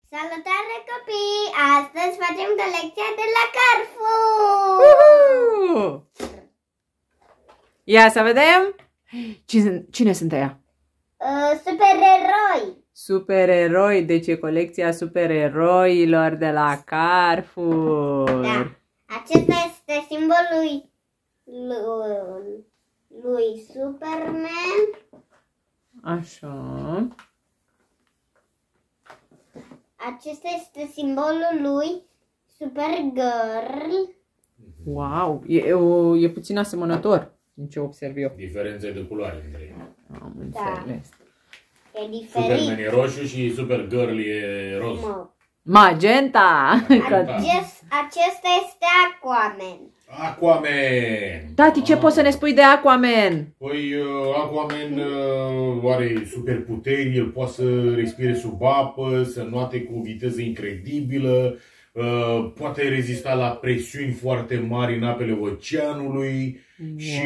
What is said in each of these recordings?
Salutare copii! Astăzi facem colecția de la Carrefour! Ia să vedem! Cine sunt ăia? Supereroi! Supereroi, deci e colecția supereroilor de la Carrefour. Da. Acesta este simbolul lui Superman. Așa. Acesta este simbolul lui Supergirl. Wow, e puțin asemănător, din ce observ eu. Diferențe de culoare între ei. Am înțeles. E diferit. Superman e roșu și Supergirl e roz. Magenta! Acesta este Aquaman. Aquaman! Tati, ce poți să ne spui de Aquaman? Păi, Aquaman are superputeri, el poate să respire sub apă, să înoate cu o viteză incredibilă, poate rezista la presiuni foarte mari în apele oceanului și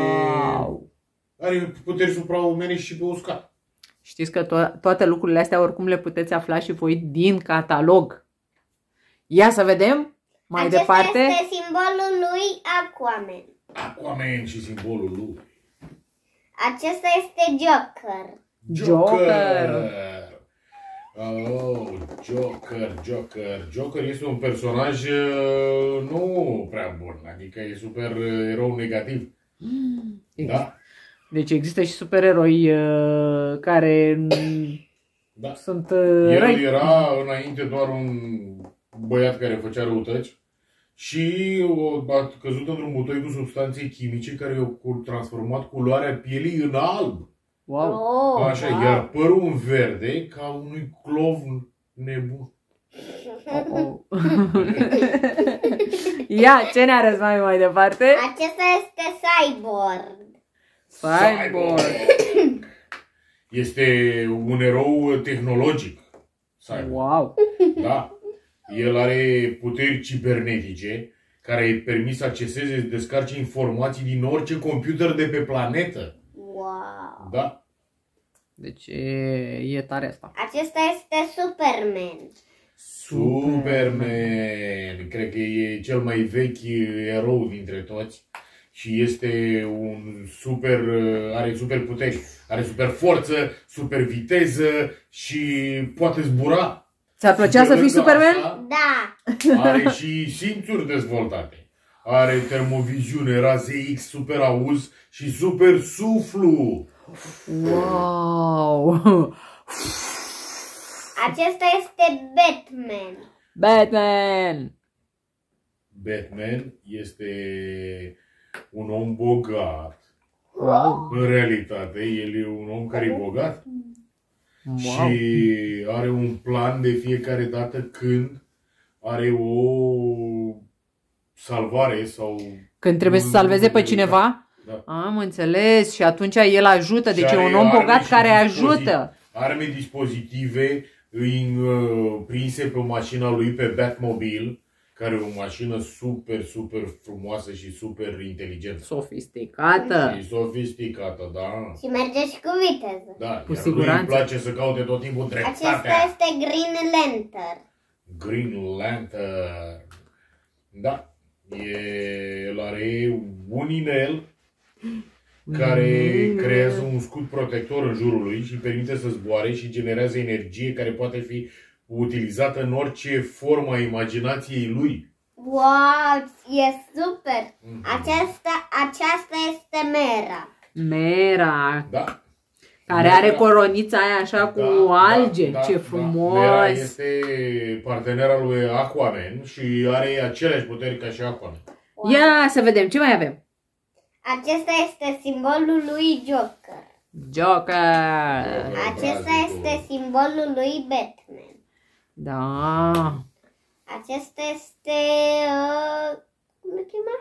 are puteri supraumane și pe uscat. Știți că toate lucrurile astea oricum le puteți afla și voi din catalog. Ia să vedem mai departe. Acesta este simbolul lui Aquaman. Aquaman și simbolul lui. Acesta este Joker. Joker. Oh, Joker. Joker este un personaj nu prea bun, adică e super erou negativ. Da? Deci există și supereroi care sunt El răi. era înainte doar un băiat care făcea răutăți și a căzut într-un butoi cu substanțe chimice care i-au transformat culoarea pielii în alb. Wow. Așa, iar părul în verde ca unui clov nebun. Ia, ce ne arăți mai departe? Acesta este Cyborg. Este un erou tehnologic. Wow. Da. El are puteri cibernetice care îi permit să acceseze, să descarce informații din orice computer de pe planetă. Wow. Da. Deci e tare asta. Acesta este Superman. Superman. Cred că e cel mai vechi erou dintre toți. Și este un are super puteri, are super forță, super viteză și poate zbura. Ți-ar plăcea să fii Superman? Asta, Da. are și simțuri dezvoltate. Are termoviziune, raze X, super auz și super suflu. Wow! Acesta este Batman. Batman este un om bogat. Wow. În realitate, el e un om care e bogat. Wow. Și are un plan de fiecare dată când are o salvare sau... Când trebuie să salveze pe cineva? Da. Am înțeles. Și atunci el ajută. Deci e un om bogat care ajută. Arme dispozitive prinse pe mașina lui, pe Batmobile, care e o mașină super frumoasă și super inteligentă. Sofisticată. Și sofisticată, da. Și merge și cu viteză. Da, Cu iar siguranță. lui îi place să caute tot timpul dreptatea. Acesta este Green Lantern. Green Lantern. Da. El are un inel care creează un scut protector în jurul lui și permite să zboare și generează energie care poate fi utilizată în orice formă a imaginației lui. Wow, e super. Aceasta este Mera. Da. Care are coronița aia așa cu alge. Ce frumos. Mera este partenera lui Aquaman și are aceleași puteri ca și Aquaman. Wow. Ia să vedem, ce mai avem? Acesta este simbolul lui Joker. Acesta este simbolul lui Batman. Da. Acesta este cum se cheamă?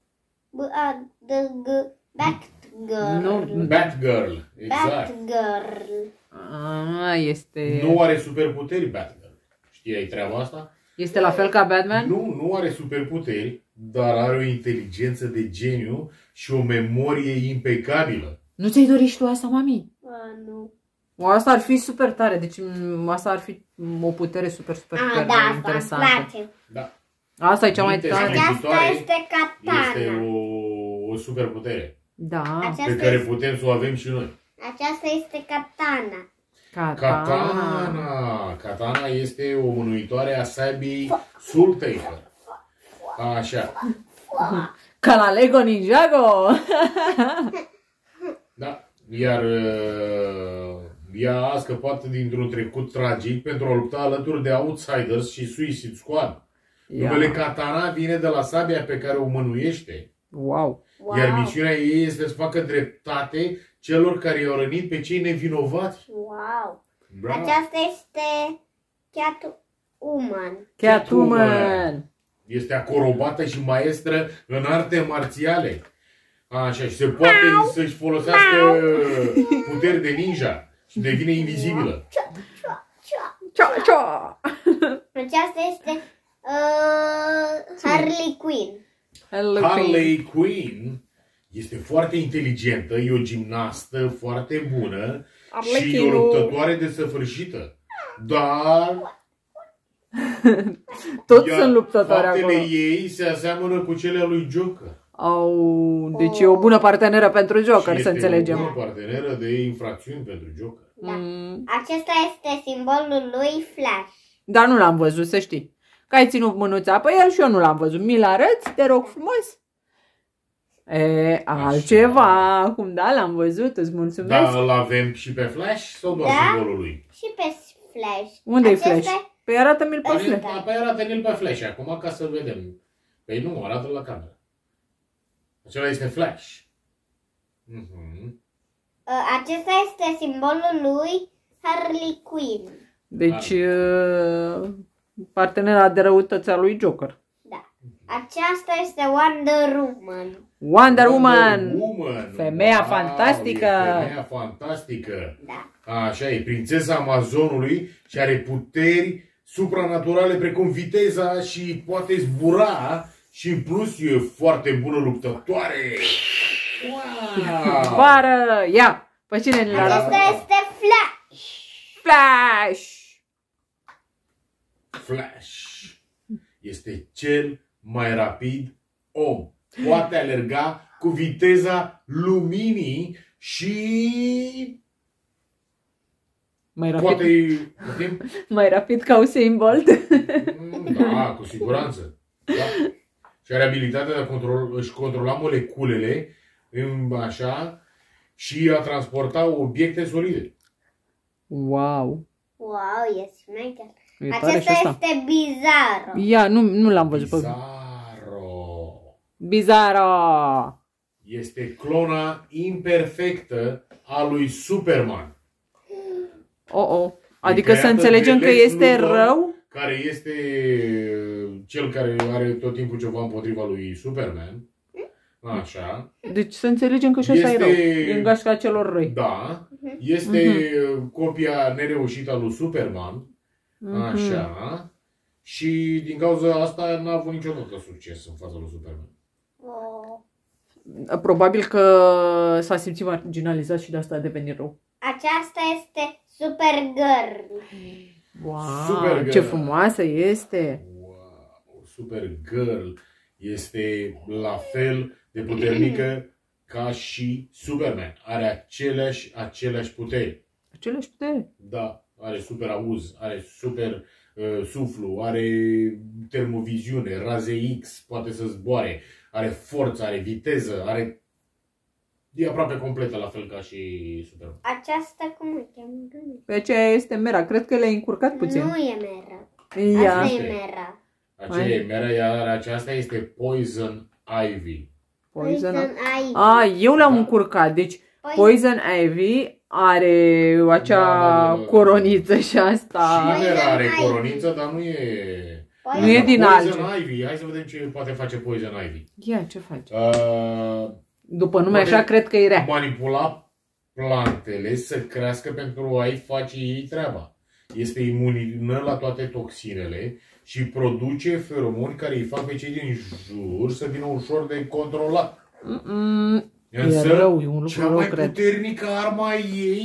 Batgirl. Batgirl, exact. Batgirl. Este... Nu are superputeri Batgirl. Știai treaba asta? Este la fel ca Batman? Nu are superputeri, dar are o inteligență de geniu și o memorie impecabilă. Nu ți-ai dorit și tu asta, mami? Nu. Asta ar fi super tare, deci asta ar fi o putere super Da, asta îmi interesantă. place. Da. Asta e cea mai Minte tare. Aceasta este katana. Este o super putere Da. Aceasta pe care este, putem să o avem și noi. aceasta este katana. Katana. Katana este o mânuitoare a sabii Soul Taker. Așa. Ca la Lego Ninjago. Da. Iar ea a scăpat dintr-un trecut tragic pentru a lupta alături de Outsiders și Suicide Squad. Numele Katana vine de la sabia pe care o mânuiește. Wow. Wow. Iar misiunea ei este să facă dreptate celor care i-au rănit pe cei nevinovați. Wow. Bravo. Aceasta este Catwoman. Catwoman. Este acorobată și maestră în arte marțiale. Așa, și se poate să-și folosească puteri de ninja și devine invizibilă. Cia, cia. Aceasta este Harley Quinn. Harley Quinn este foarte inteligentă, e o gimnastă foarte bună și o luptătoare desăvârșită. Dar Toți sunt luptători faptele acolo. ei se aseamănă cu cele a lui Joker. Au, deci e o bună parteneră pentru Joker, Și să este înțelegem. o bună parteneră de infracțiuni pentru Joker. Da. Acesta este simbolul lui Flash. Dar nu l-am văzut, să știi. Că ai ținut mânuța pe el și eu nu l-am văzut. Mi-l arăți, te rog frumos? Altceva. Acum da, l-am văzut, îți mulțumesc. Dar îl avem și pe Flash sau doar Da. simbolul lui? Și pe Flash. Unde-i Acesta Flash? Păi arată-mi-l pe Flash. Păi arată-ne-l pe Flash acum ca să vedem. Păi nu, arată la cameră. Acela este Flash. Acesta este simbolul lui Harley Quinn. Deci, partenera de răutăți a lui Joker. Da. Aceasta este Wonder Woman. Wonder Woman. Woman. Femeia Wow, fantastică. E femeia fantastică. Da. Așa e, prințesa Amazonului și are puteri supranaturale precum viteza și poate zbura și în plus e foarte bună luptătoare. Wow! Pară! Ia! Pe cine ne-l arată? Acesta este Flash. Flash! Flash este cel mai rapid om. Poate alerga cu viteza luminii și Mai rapid, poate... mai rapid ca Usain Bolt. Da, cu siguranță. Da. Și are abilitatea de își controla moleculele așa și a transporta obiecte solide. Wow! Wow, e smecher. E tare și Acesta asta. este Bizarro. Ia, nu l-am văzut pe... Bizarro. Bizarro! Este clona imperfectă a lui Superman. Oh. Adică să creată înțelegem de că Lex este Luthor, rău? Care este cel care are tot timpul ceva împotriva lui Superman. Așa. Deci să înțelegem că și ăsta e rău. Este- E în gașca celor răi. Da. Este copia nereușită a lui Superman. Așa. Și din cauza asta n-a avut niciodată succes în fața lui Superman. Oh. Probabil că s-a simțit marginalizat și de asta a devenit rău. Aceasta este Supergirl. Wow, Supergirl. ce frumoasă este! Wow, Supergirl este la fel de puternică ca și Superman. Are aceleași puteri. Aceleași putere. Da, are super auz, are super suflu, are termoviziune, raze X, poate să zboare, are forță, are viteză, are... E aproape completă la fel ca și Superman. Aceasta cum o cheamă? Pe aceea este Mera. Cred că le-ai încurcat puțin. Nu e Mera. Ia. Asta e Mera. Aceea e Mera, iar aceasta este Poison Ivy. Poison Ivy. eu le-am încurcat. Deci Poison Ivy are acea Da. coroniță și asta. Și Mera are Ivy. coroniță, dar nu e... Nu e din Poison alge. Ivy. Hai să vedem ce poate face Poison Ivy. Ia, ce faci? După După nume așa, cred că e rea. manipula plantele să crească pentru a-i face ei treaba. Este imună la toate toxinele și produce feromoni care îi fac pe cei din jur să vină ușor de controlat. E rău, e un lucru cea rău, mai cred. puternică arma a ei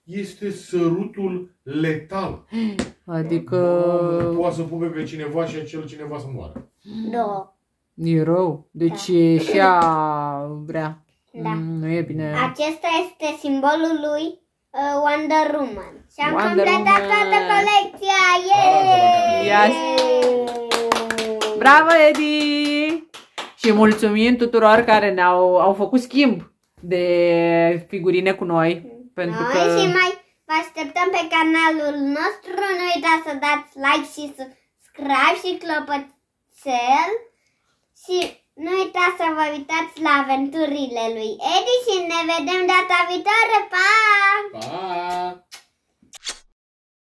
este sărutul letal. Adică Poate să pupe pe cineva și acel cineva să moară. Da. e rău. Deci și ea vrea. Da. Nu e bine. Acesta este simbolul lui Wonder Woman. Și am Wonder completat Woman. toată colecția. Yes. Bravo, Edi! Și mulțumim tuturor care au făcut schimb de figurine cu noi. Pentru că... Și mai vă așteptăm pe canalul nostru. Nu uitați să dați like și subscribe și clopoțel. Și nu uitați să vă uitați la aventurile lui Edi și ne vedem data viitoare. Pa! Pa!